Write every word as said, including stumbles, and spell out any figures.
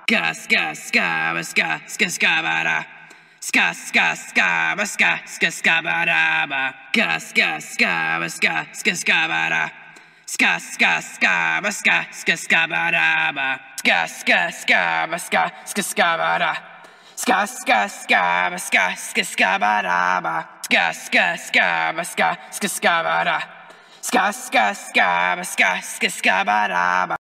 Ska ska ska ba ska ska ska ba da. Ska ska ska ba ska ska ska ba da ba. Ska ska ska ba ska ska ska ba da. Ska ska ska ba ska ska ska ba da ba. Ska ska ska ba ska ska ska ba da. Ska ska ska ba ska ska ska ba da ba. Ska ska ska ba ska ska ska ba da. Ska ska ska ba ska ska ska ba da ba.